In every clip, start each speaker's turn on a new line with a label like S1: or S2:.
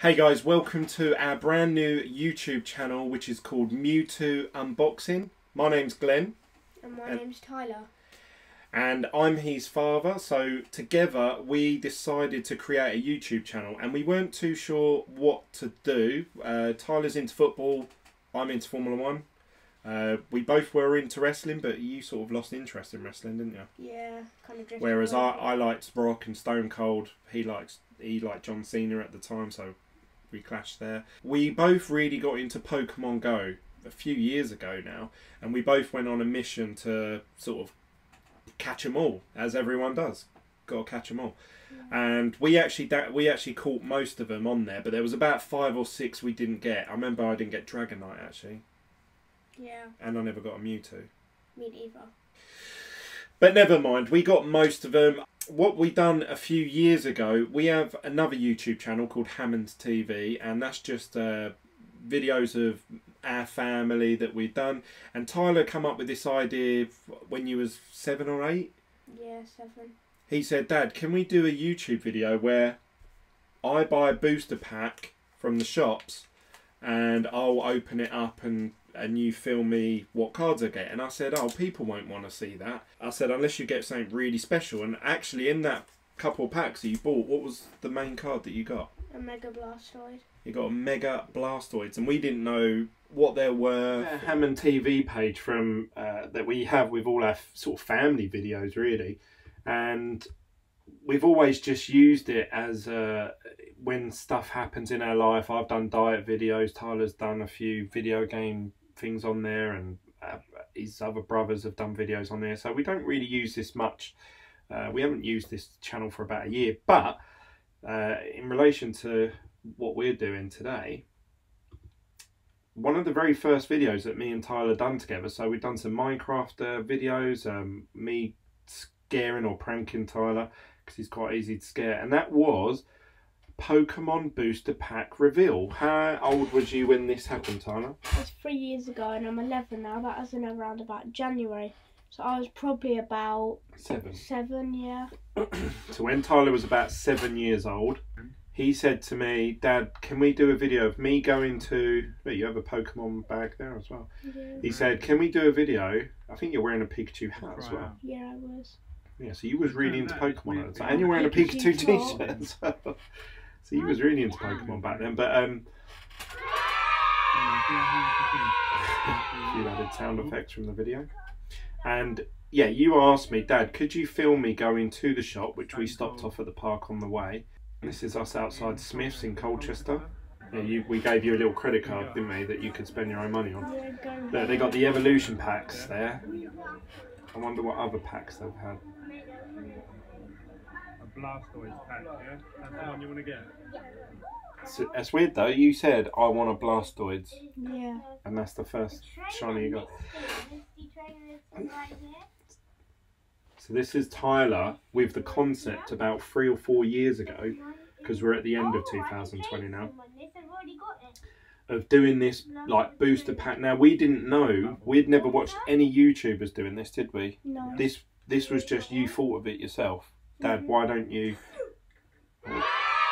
S1: Hey guys, welcome to our brand new YouTube channel which is called Mewtwo Unboxing. My name's Glenn.
S2: And my name's Tyler. And
S1: I'm his father, so together we decided to create a YouTube channel and we weren't too sure what to do. Tyler's into football, I'm into Formula 1. We both were into wrestling, but you sort of lost interest in wrestling, didn't you?
S2: Yeah, kind of drifted.
S1: Whereas I liked Brock and Stone Cold, he liked John Cena at the time, so we clashed there. We both really got into Pokemon Go a few years ago now, and we both went on a mission to sort of catch them all, as everyone does. Got to catch them all. Yeah. And we actually caught most of them on there, but there was about 5 or 6 we didn't get. I remember I didn't get Dragonite actually.
S2: Yeah.
S1: And I never got a Mewtwo.
S2: Me neither.
S1: But never mind, we got most of them. What we done a few years ago, we have another YouTube channel called Hammond's TV, and that's just videos of our family that we've done. And Tyler come up with this idea when you was 7 or 8?
S2: Yeah, 7. He
S1: said, "Dad, can we do a YouTube video where I buy a booster pack from the shops and I'll open it up and you film me what cards I get?" And I said, "Oh, people won't want to see that." I said, "Unless you get something really special." And actually in that couple of packs that you bought, what was the main card that you got?
S2: A Mega Blastoise.
S1: You got a Mega Blastoise, and we didn't know what there were. A Hammond TV page from that we have with all our sort of family videos really, and we've always just used it as when stuff happens in our life. I've done diet videos, Tyler's done a few video game things on there, and his other brothers have done videos on there, so we don't really use this much. We haven't used this channel for about a year, but in relation to what we're doing today, one of the very first videos that me and Tyler done together, so we've done some Minecraft videos, me scaring or pranking Tyler because he's quite easy to scare, and that was Pokemon Booster Pack reveal. How old was you when this happened, Tyler?
S2: It's 3 years ago and I'm 11 now. That was in around about January. So I was probably about
S1: 7.
S2: 7, yeah.
S1: So when Tyler was about 7 years old, he said to me, "Dad, can we do a video of me going to..." Wait, you have a Pokemon bag there as well. Yeah. He said, "Can we do a video?" I think you're wearing a Pikachu hat as well.
S2: Yeah, I was.
S1: Yeah, so you was really into Pokemon at the time. And you're wearing a Pikachu t-shirt as well. So he was really into Pokemon back then, but a few added sound effects from the video. And yeah, you asked me, "Dad, could you film me going to the shop?" Which we stopped off at the park on the way. This is us outside Smith's in Colchester. Yeah, we gave you a little credit card, didn't we, that you could spend your own money on. Look, they got the evolution packs there. I wonder what other packs they've had.
S3: Blastoise pack, yeah? That's the one you want to get?
S1: So, that's weird though, you said I want a Blastoise.
S2: Yeah.
S1: And that's the first shiny you got. So this is Tyler with the concept about 3 or 4 years ago, because we're at the end of 2020 now, of doing this like booster pack. Now we didn't know, we'd never watched any YouTubers doing this, did we?
S2: No.
S1: This was just you thought of it yourself. Dad, why don't you...
S2: Oh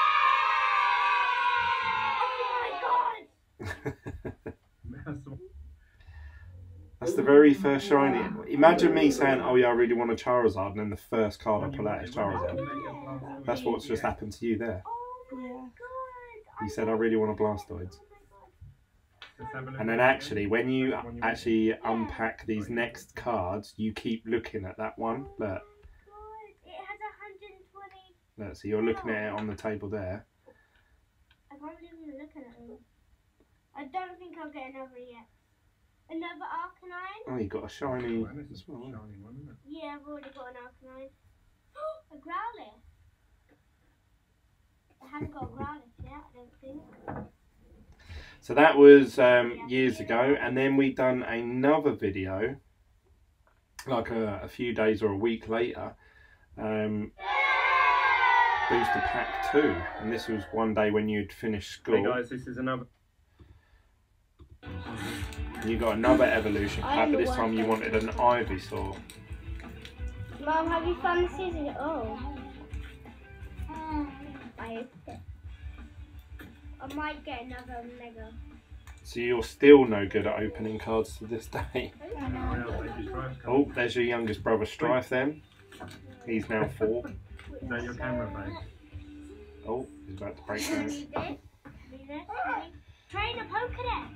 S2: my god!
S1: That's the very first shiny. Imagine me saying, "Oh yeah, I really want a Charizard," and then the first card I pull out is Charizard. That's what's just happened to you there.
S2: Yeah.
S1: You said, "I really want a Blastoise." And then actually, when you actually unpack these next cards, you keep looking at that one. Look. Look, so you're looking at it on the table there.
S2: I can't believe you're looking at it. I don't think I'll get another yet. Another Arcanine?
S1: Oh, you got a shiny
S3: as well. Shiny one, isn't it?
S2: Yeah, I've already got an Arcanine. A Growlithe. I haven't got a Growlithe yet, I don't think.
S1: So that was years ago, and then we done another video, like a few days or a week later, Booster Pack 2, and this was one day when you'd finished school.
S3: Hey guys, this is another...
S1: You got another evolution pack, but this time you wanted an Ivysaur.
S2: Mum, have you found the scissors? Oh. I opened it. I might get another mega.
S1: So you're still no good at opening cards to this day. Oh, there's your youngest brother Strife then. He's now 4.
S3: Is that your camera face?
S1: Oh, he's about to break those.
S2: Need this. Need this. Train a Pokedex.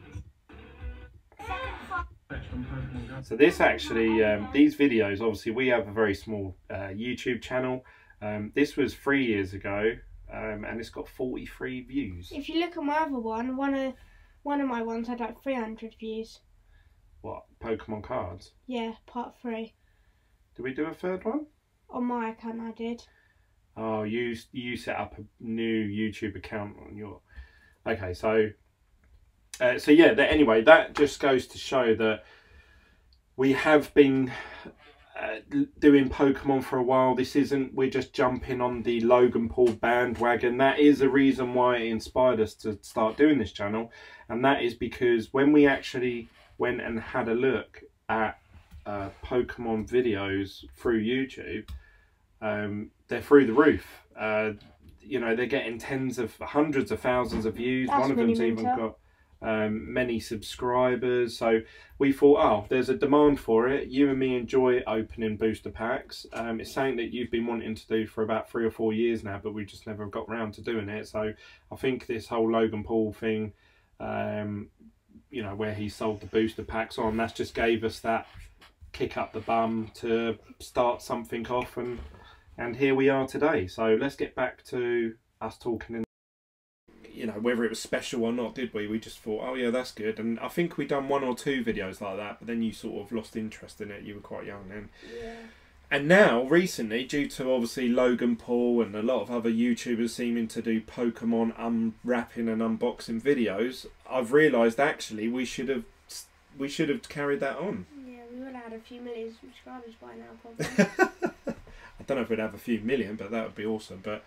S1: So this actually, these videos, obviously we have a very small YouTube channel. This was 3 years ago, and it's got 43 views.
S2: If you look at my other one of my ones had like 300 views.
S1: What, Pokemon cards?
S2: Yeah, part 3.
S1: Did we do a third one?
S2: On my account I did.
S1: Oh, you set up a new YouTube account on your... Okay, so yeah, anyway, that just goes to show that we have been doing Pokemon for a while. This isn't, we're just jumping on the Logan Paul bandwagon. That is a reason why it inspired us to start doing this channel. And that is because when we actually went and had a look at Pokemon videos through YouTube, they're through the roof. You know, they're getting hundreds of thousands of views.
S2: That's
S1: one of them's even got many subscribers. So we thought, oh, there's a demand for it. You and me enjoy opening booster packs. It's something that you've been wanting to do for about 3 or 4 years now, but we just never got around to doing it. So I think this whole Logan Paul thing, you know, where he sold the booster packs on, that just gave us that kick up the bum to start something off, and here we are today. So let's get back to us talking in, you know, whether it was special or not, did we? We just thought, oh yeah, that's good. And I think we done 1 or 2 videos like that, but then you sort of lost interest in it. You were quite young then.
S2: Yeah.
S1: And now, recently, due to obviously Logan Paul and a lot of other YouTubers seeming to do Pokemon unwrapping and unboxing videos, I've realised actually we should have carried that on.
S2: Yeah, we would have had a few million subscribers by now, probably.
S1: I don't know if we'd have a few million, but that would be awesome. But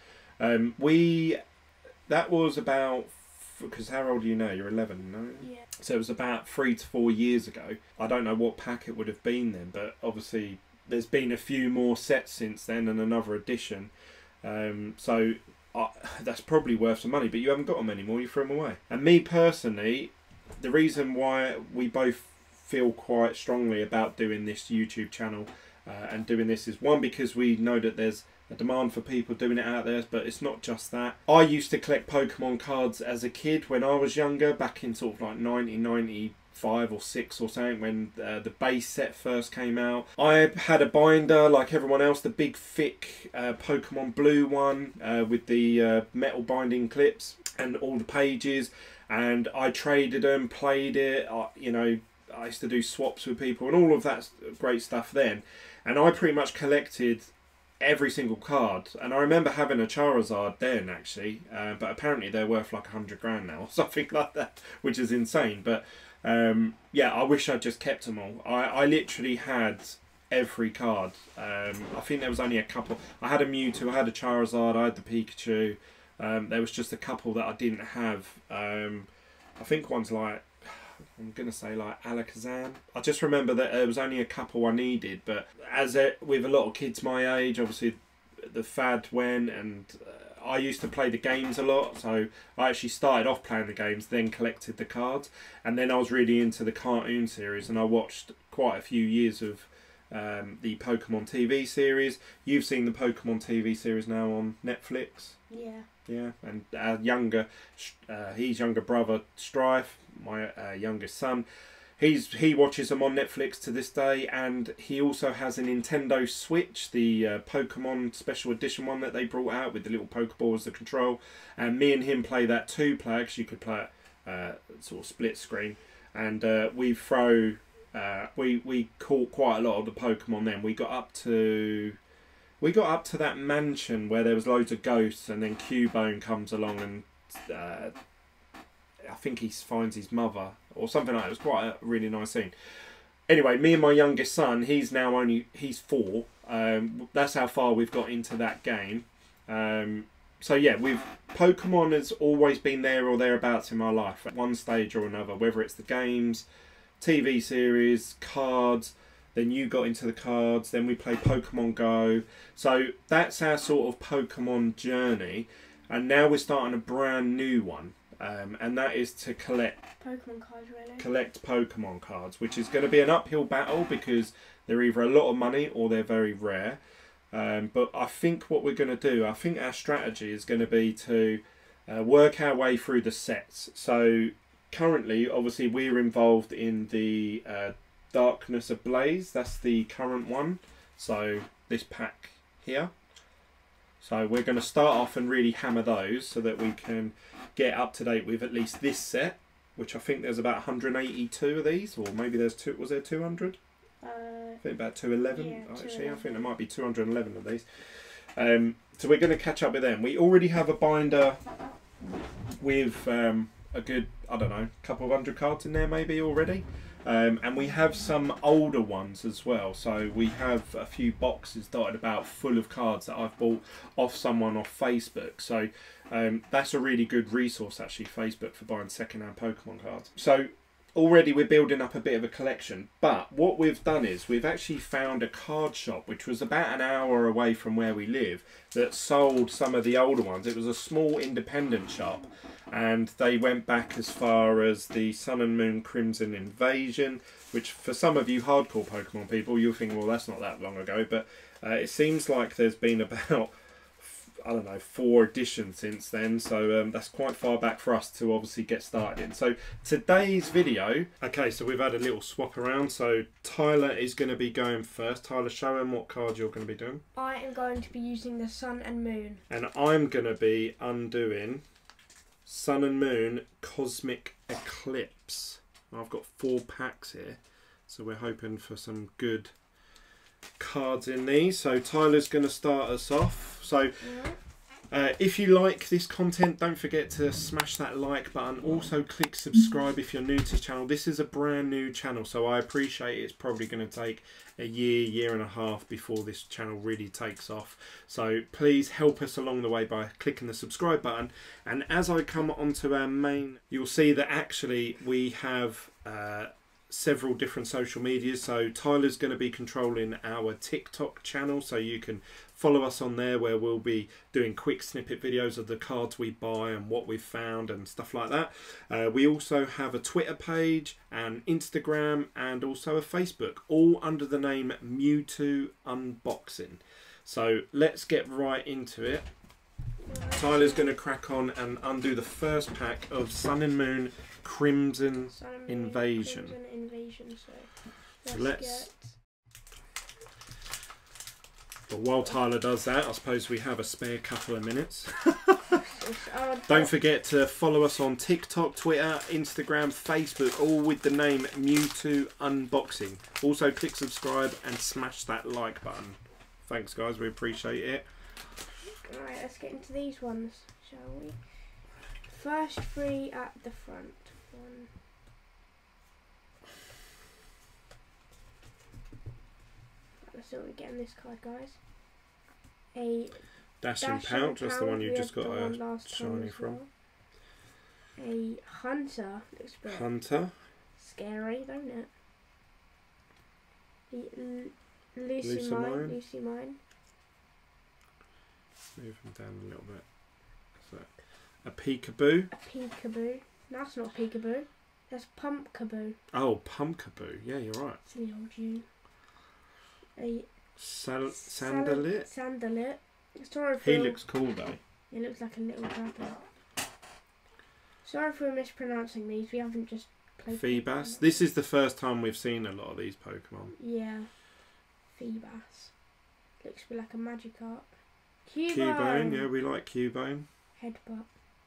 S1: that was about, because how old are you now? You're 11, no?
S2: Yeah.
S1: So it was about 3 to 4 years ago. I don't know what pack it would have been then, but obviously there's been a few more sets since then and another edition. So that's probably worth some money, but you haven't got them anymore. You threw them away. And me personally, the reason why we both feel quite strongly about doing this YouTube channel and doing this is, one, because we know that there's a demand for people doing it out there, but it's not just that. I used to collect Pokemon cards as a kid when I was younger, back in sort of like 1995 or 6 or something, when the base set first came out. I had a binder like everyone else, the big thick Pokemon Blue one with the metal binding clips and all the pages, and I traded them, played it, you know, I used to do swaps with people and all of that great stuff then. And I pretty much collected every single card. And I remember having a Charizard then, actually. But apparently they're worth like 100 grand now or something like that, which is insane. But yeah, I wish I'd just kept them all. I literally had every card. I think there was only a couple. I had a Mewtwo, I had a Charizard, I had the Pikachu. There was just a couple that I didn't have. I think one's like, I'm going to say like Alakazam. I just remember that there was only a couple I needed, but with a lot of kids my age, obviously the fad went, and I used to play the games a lot, so I actually started off playing the games, then collected the cards, and then I was really into the cartoon series, and I watched quite a few years of the Pokemon TV series. You've seen the Pokemon TV series now on Netflix?
S2: Yeah.
S1: Yeah, and our his younger brother Strife, my youngest son, he watches them on Netflix to this day, and he also has a Nintendo Switch, the Pokemon Special Edition one that they brought out with the little Pokeball as the control, and me and him play that 2-player, because you could play it sort of split screen, and we caught quite a lot of the Pokemon then. We got up to that mansion where there was loads of ghosts, and then Cubone comes along and I think he finds his mother or something like that. It was quite a really nice scene. Anyway, me and my youngest son, he's 4. That's how far we've got into that game. So yeah, Pokemon has always been there or thereabouts in my life at one stage or another, whether it's the games, TV series, cards. Then you got into the cards, then we played Pokemon Go. So that's our sort of Pokemon journey. And now we're starting a brand new one. and that is to collect
S2: Pokemon cards, really.
S1: Collect Pokemon cards, which is going to be an uphill battle because they're either a lot of money or they're very rare. But I think what we're going to do, I think our strategy is going to be to work our way through the sets. So currently, obviously, we're involved in the Darkness Ablaze. That's the current one. So this pack here. So we're going to start off and really hammer those so that we can get up to date with at least this set, which I think there's about 182 of these, or maybe there's was there 200? I think about 211
S2: yeah,
S1: actually.
S2: 211.
S1: I think there might be 211 of these. So we're going to catch up with them. We already have a binder with a good, I don't know, couple of hundred cards in there maybe already. And we have some older ones as well. So we have a few boxes dotted about full of cards that I've bought off someone off Facebook. So that's a really good resource actually, Facebook, for buying second-hand Pokemon cards. So already we're building up a bit of a collection. But what we've done is we've actually found a card shop which was about an hour away from where we live that sold some of the older ones. It was a small independent shop. And they went back as far as the Sun and Moon Crimson Invasion, which for some of you hardcore Pokemon people, you'll think, well, that's not that long ago. But it seems like there's been about, I don't know, 4 editions since then. So that's quite far back for us to obviously get started in. So today's video, okay, so we've had a little swap around. So Tyler is going to be going first. Tyler, show him what card you're going to be doing.
S2: I am going to be using the Sun and Moon.
S1: And I'm going to be undoing Sun and Moon Cosmic Eclipse. I've got 4 packs here, so we're hoping for some good cards in these. So Tyler's going to start us off. So if you like this content, don't forget to smash that like button. Also click subscribe if you're new to the channel. This is a brand new channel, so I appreciate it's probably going to take a year and a half before this channel really takes off. So please help us along the way by clicking the subscribe button. And as I come onto our main, you'll see that actually we have several different social medias. So Tyler's going to be controlling our TikTok channel, so you can follow us on there, where we'll be doing quick snippet videos of the cards we buy and what we've found and stuff like that. We also have a Twitter page and Instagram and also a Facebook, all under the name Mewtwo Unboxing. So let's get right into it. Tyler's going to crack on and undo the first pack of Sun and Moon Crimson Invasion. So let's. But while Tyler does that, I suppose we have a spare couple of minutes. Don't forget to follow us on TikTok, Twitter, Instagram, Facebook, all with the name Mewtwo Unboxing. Also click subscribe and smash that like button. Thanks guys, we appreciate it.
S2: Alright, let's get into these ones, shall we? First 3 at the front. 1. Let's see what we get in this card, guys. A
S1: Dashing Pounce, that's the one you just got a shiny from.
S2: Well. A Hunter, looks a bit
S1: Hunter.
S2: Scary, don't it? The Lucy Mine.
S1: Move them down a little bit. So, a Peekaboo.
S2: A Peekaboo. That's not Peekaboo. That's Pumpkaboo.
S1: Oh, Pumpkaboo. Yeah, you're right.
S2: Silly old you. A
S1: Sandalit.
S2: Sandalit. Sorry for
S1: He looks cool though.
S2: He looks like a little dragon. Sorry for mispronouncing these. We haven't just played.
S1: Feebas. This is the first time we've seen a lot of these Pokemon.
S2: Yeah. Feebas. Looks a bit like a Magikarp.
S1: Cubone. Yeah, we like Cubone.
S2: Headbutt.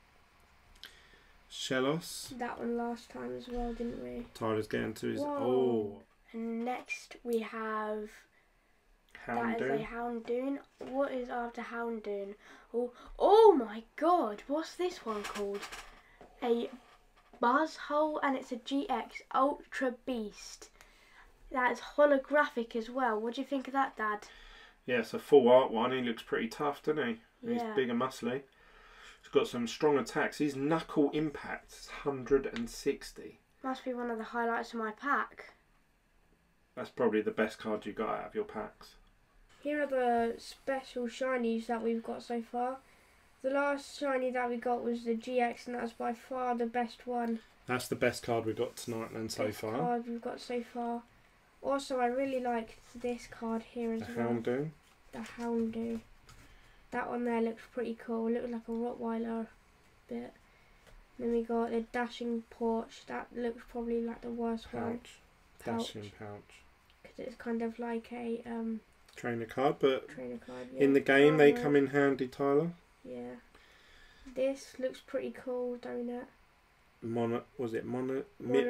S1: Shellos.
S2: That one last time as well, didn't we?
S1: Tyler's getting to his.
S2: Whoa.
S1: Oh.
S2: And next we have.
S1: Houndoom.
S2: That is a Houndoom. What is after Houndoom? Oh my god, what's this one called? A Buzzhole, and it's a GX Ultra Beast. That is holographic as well. What do you think of that, Dad?
S1: Yeah, it's a full art one. He looks pretty tough, doesn't he?
S2: Yeah.
S1: He's big and muscly. He's got some strong attacks. His knuckle impact is 160.
S2: Must be one of the highlights of my pack.
S1: That's probably the best card you got out of your packs.
S2: Here are the special shinies that we've got so far. The last shiny that we got was the GX, and that's by far the best one.
S1: That's the best card we've got tonight then so far.
S2: Card we've got so far. Also, I really like this card here as well.
S1: Houndoom.
S2: The Houndoom. That one there looks pretty cool. It looks like a Rottweiler bit. Then we got the Dashing Porch. That looks probably like the worst one.
S1: Dashing Pouch.
S2: Because it's kind of like a
S1: trainer card, but
S2: trainer card, yeah.
S1: in the game they come in handy, Tyler.
S2: Yeah. This looks pretty cool, don't it?
S1: Milotic?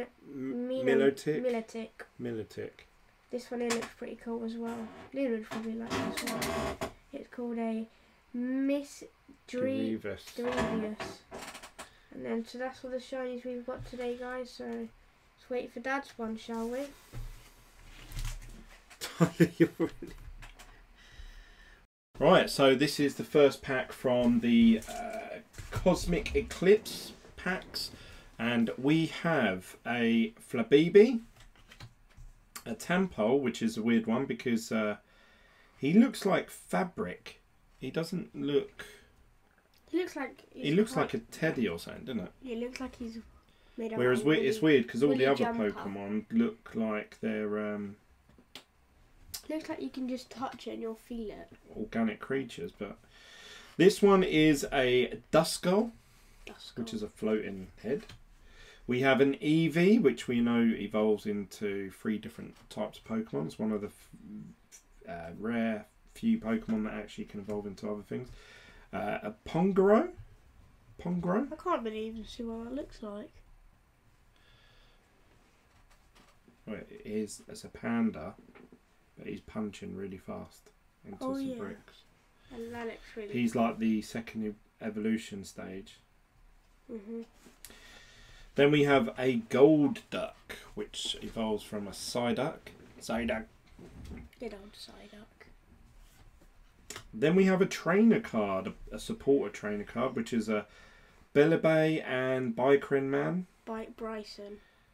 S2: Milotic. This one here looks pretty cool as well. Luna would probably like this one. It's called a Miss Drevious. And then, so that's all the shinies we've got today, guys. So let's wait for Dad's one, shall we?
S1: Right, so this is the first pack from the Cosmic Eclipse packs, and we have a Flabibi, a Tampole, which is a weird one because he looks like fabric. He doesn't look.
S2: He looks like.
S1: He looks like a teddy or something, doesn't it?
S2: He looks like he's made of.
S1: Whereas it's weird because all the other
S2: jumper.
S1: Pokemon look like they're.
S2: Looks like you can just touch it and you'll feel it.
S1: Organic creatures, but this one is a Duskull, which is a floating head. We have an Eevee, which we know evolves into 3 different types of Pokemon. It's one of the rare few Pokemon that actually can evolve into other things. A Pongoro.
S2: I can't even see what that looks like.
S1: Well, it's a panda. But he's punching really fast into some bricks.
S2: And that looks really
S1: He's like the second evolution stage. Then we have a Gold Duck, which evolves from a Psyduck.
S2: Good old Psyduck.
S1: Then we have a trainer card, a supporter trainer card, which is a Bellebay and Bicrin Man.
S2: Bryson.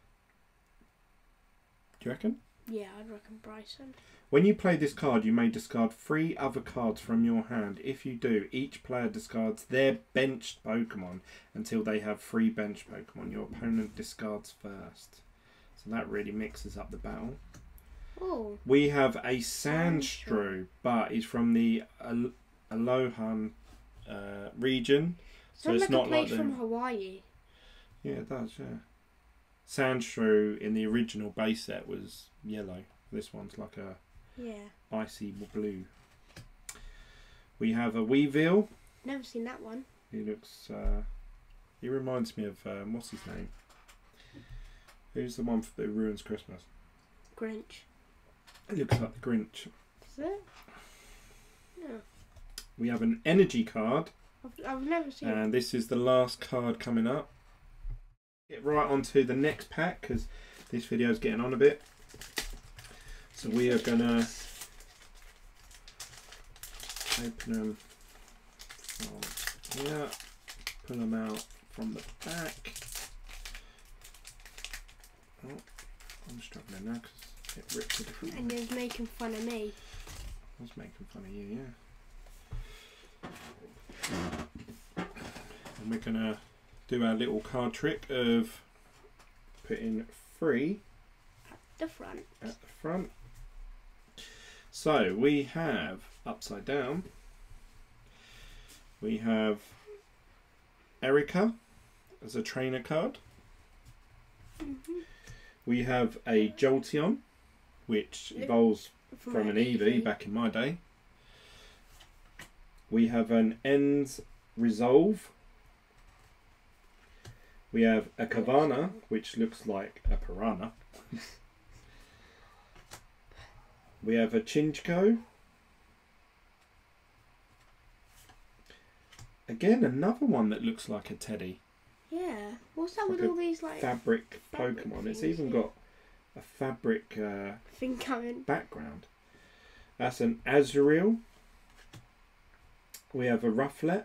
S1: Do you reckon?
S2: Yeah, I'd reckon Bryson.
S1: When you play this card, you may discard 3 other cards from your hand. If you do, each player discards their benched Pokemon until they have 3 benched Pokemon. Your opponent discards first. So that really mixes up the battle.
S2: Oh.
S1: We have a Sandshrew, but he's from the Alohan region.
S2: So it's not like a place from Hawaii.
S1: Yeah, it does, yeah. Sandshrew in the original base set was yellow. This one's like a icy blue. We have a Weavile.
S2: Never seen that one.
S1: He looks. He reminds me of what's his name? Who's the one that ruins Christmas?
S2: Grinch.
S1: It looks like the Grinch.
S2: Is it? Yeah.
S1: We have an energy card.
S2: I've never seen.
S1: And this is the last card coming up. Get right onto the next pack because this video is getting on a bit. So we are gonna open them from here, pull them out from the back. Oh, I'm struggling now because it ripped a different way.
S2: And you're making fun of me.
S1: I was making fun of you, yeah. And we're gonna do our little card trick of putting 3
S2: the front.
S1: At the front. So we have upside down. We have Erica as a trainer card. We have a Jolteon, which evolves from an Eevee back in my day. We have an Ends Resolve. We have a Kavana, which looks like a piranha. We have a Chinchko. Again, another one that looks like a teddy.
S2: Yeah. What's that with all these like
S1: fabric Pokemon? It's even got a fabric
S2: thing coming
S1: background. That's an Azurill. We have a Rufflet.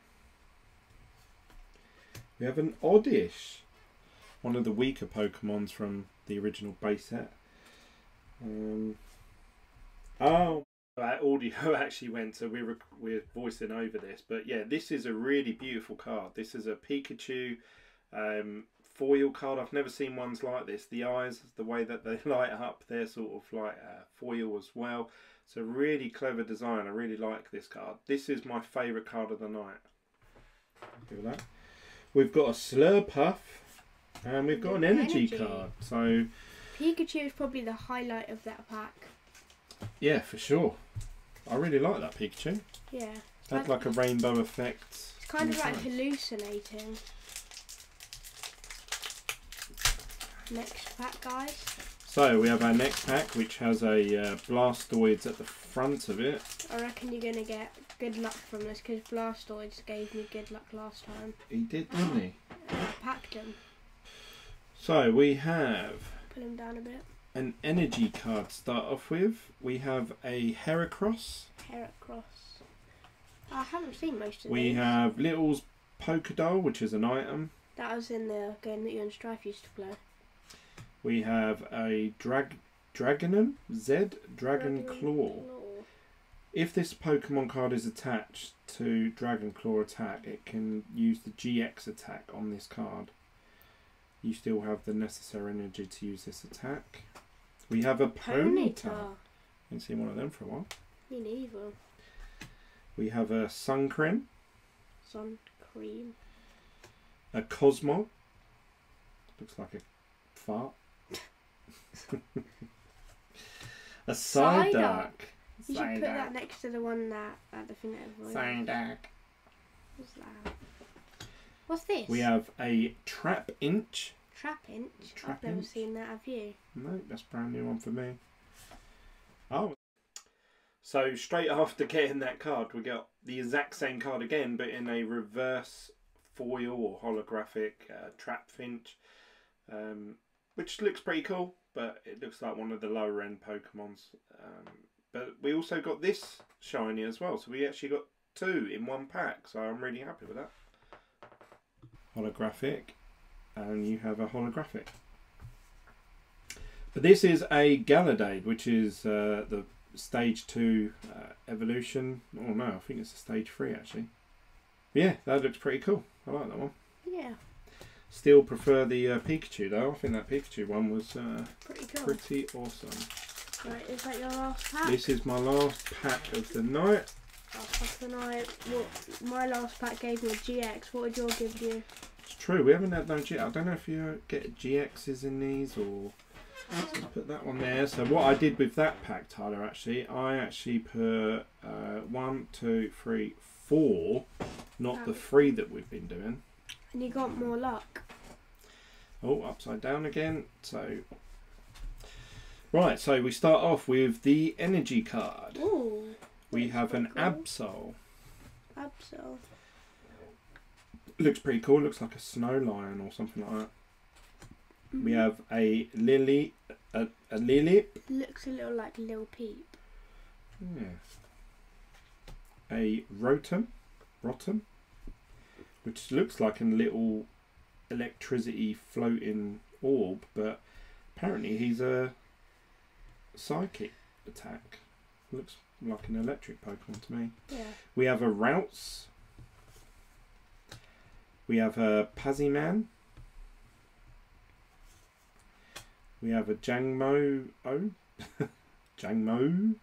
S1: We have an Oddish, one of the weaker Pokemons from the original base set. Oh. Audio actually went, so we're voicing over this. But yeah, this is a really beautiful card. This is a Pikachu foil card. I've never seen ones like this. The eyes, the way that they light up, they're sort of like foil as well. It's a really clever design. I really like this card. This is my favourite card of the night. Look at that. We've got a Slurpuff and we've got an energy card. So
S2: Pikachu is probably the highlight of that pack.
S1: Yeah, for sure. I really like that Pikachu.
S2: Yeah.
S1: Had like a rainbow effect.
S2: It's kind of like hallucinating. Next pack, guys.
S1: So we have our next pack, which has a Blastoise at the front of it.
S2: I reckon you're going to get good luck from this because Blastoise gave me good luck last time.
S1: He did, didn't he?
S2: I packed him.
S1: So we have...
S2: Pull him down a bit.
S1: An energy card to start off with. We have a Heracross.
S2: Heracross. I haven't seen most of
S1: We
S2: these.
S1: have Little's Pokédoll, which is an item.
S2: That was in the game that you and Strife used to play.
S1: We have a Dragonum Z Dragon Claw. If this Pokemon card is attached to Dragon Claw attack, it can use the GX attack on this card. You still have the necessary energy to use this attack. We have a Ponyta. Haven't seen one of them for a while.
S2: Me neither.
S1: We have a Suncream.
S2: Sun cream.
S1: A Cosmo. Looks like a fart. A Psyduck.
S2: You should put that next to the one that the thing that
S1: Psyduck.
S2: What's that? What's this?
S1: We have a Trapinch.
S2: Trapinch? I've never seen that, have you?
S1: No, that's a brand new one for me. Oh. So straight after getting that card, we got the exact same card again, but in a reverse foil or holographic Trapinch, which looks pretty cool, but it looks like one of the lower end Pokemons. But we also got this shiny as well, so we actually got two in one pack, so I'm really happy with that. Holographic, and you have a holographic. But this is a Galadade, which is the stage 2 evolution. Oh no, I think it's a stage 3 actually. But yeah, that looks pretty cool. I like that one.
S2: Yeah.
S1: Still prefer the Pikachu though. I think that Pikachu one was
S2: pretty cool.
S1: Pretty awesome.
S2: Right, is that your last pack?
S1: This is my last pack of the night.
S2: Last pack of the night. My last pack gave me a GX. What would yours give you?
S1: It's true, we haven't had no GX. I don't know if you get GXs in these or... Let's put that one there. So what I did with that pack, Tyler, actually, I actually put 1, 2, 3, 4, not the 3 that we've been doing.
S2: And you got more luck.
S1: Oh, upside down again. So, right, so we start off with the energy card.
S2: Ooh.
S1: We have an
S2: cool.
S1: Absol.
S2: Absol.
S1: Looks pretty cool. Looks like a snow lion or something like that. We have a Lily, a Lily.
S2: Looks a little like Lil Peep.
S1: Yeah. A Rotom, which looks like a little electricity floating orb, but apparently he's a psychic attack. Looks like an electric Pokemon to me.
S2: Yeah.
S1: We have a Routes. We have a Paziman. We have a Jangmo. Jangmo.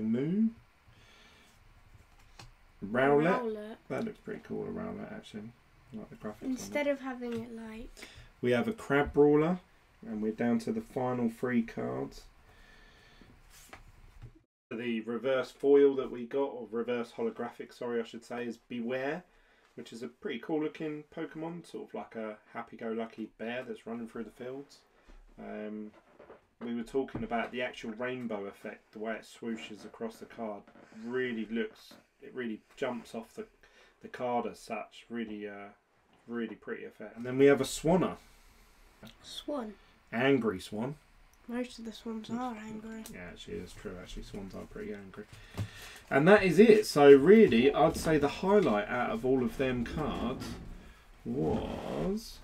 S1: Rowlet. That looks pretty cool, a Rowlet actually. I like the graphics.
S2: Instead of having it like...
S1: We have a Crab Brawler, and we're down to the final 3 cards. The reverse foil that we got, or reverse holographic, sorry I should say, is Beware, which is a pretty cool looking Pokemon, sort of like a happy-go-lucky bear that's running through the fields. We were talking about the actual rainbow effect, the way it swooshes across the card. Really looks, it really jumps off the card as such. Really, really pretty effect. And then we have a Swanna.
S2: Swan.
S1: Angry Swan.
S2: Most of the swans are angry.
S1: Yeah, actually, it's true. Actually, swans are pretty angry. And that is it. So really, I'd say the highlight out of all of them cards was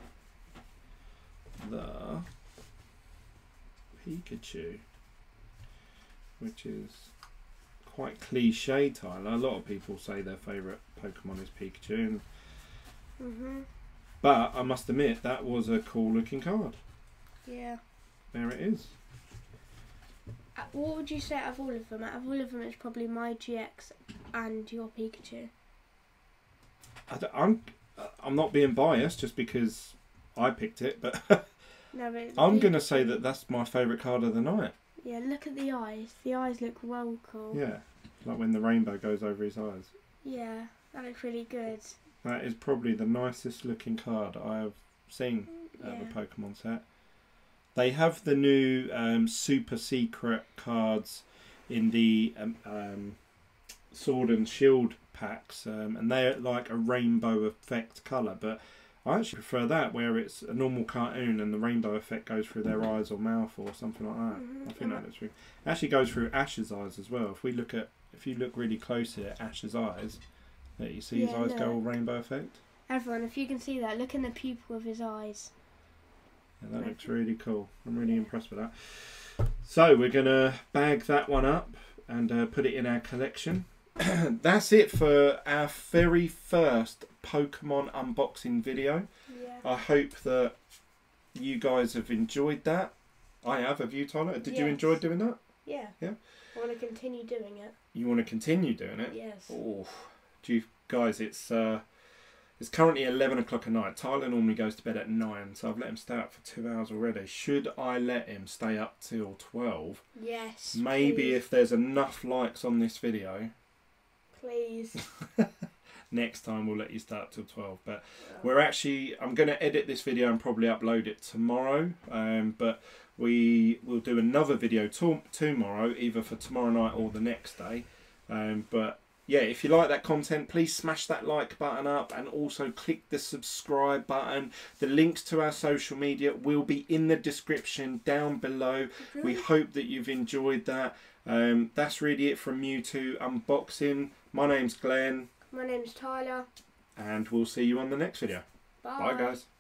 S1: the Pikachu, which is quite cliche, Tyler. A lot of people say their favourite Pokemon is Pikachu. But I must admit, that was a cool looking card.
S2: Yeah. There
S1: it is.
S2: What would you say out of all of them? Out of all of them, it's probably my GX and your Pikachu.
S1: I'm not being biased just because I picked it, but
S2: no, but
S1: I'm going to say that that's my favourite card of the night.
S2: Yeah, look at the eyes. The eyes look well cool.
S1: Yeah, like when the rainbow goes over his eyes.
S2: Yeah, that looks really good.
S1: That is probably the nicest looking card I have seen out of a Pokemon set. They have the new super secret cards in the Sword and Shield packs, and they're like a rainbow effect colour, but I actually prefer that where it's a normal cartoon and the rainbow effect goes through their eyes or mouth or something like that. I think that looks really... It actually goes through Ash's eyes as well. If you look really closely at Ash's eyes, that you see his eyes go all rainbow effect.
S2: Everyone, if you can see that, look in the pupil of his eyes.
S1: Yeah, that looks really cool. I'm really impressed with that. So we're going to bag that one up and put it in our collection. That's it for our very first Pokemon unboxing video. Yeah. I hope that you guys have enjoyed that. I have. Have you, Tyler? Did you enjoy doing that?
S2: Yeah.
S1: Yeah?
S2: I want to continue doing it.
S1: You want to continue doing it?
S2: Yes.
S1: Oh, guys, it's currently 11 o'clock at night. Tyler normally goes to bed at 9, so I've let him stay up for 2 hours already. Should I let him stay up till 12?
S2: Yes.
S1: Maybe
S2: please.
S1: if there's enough likes on this video.
S2: Please.
S1: Next time we'll let you start till 12. But I'm going to edit this video and probably upload it tomorrow. But we will do another video tomorrow, either for tomorrow night or the next day. But yeah, if you like that content, please smash that like button up and also click the subscribe button. The links to our social media will be in the description down below. We hope that you've enjoyed that. That's really it from Mewtwo Unboxing. My name's Glenn.
S2: My name's Tyler.
S1: And we'll see you on the next video.
S2: Bye.
S1: Bye, guys.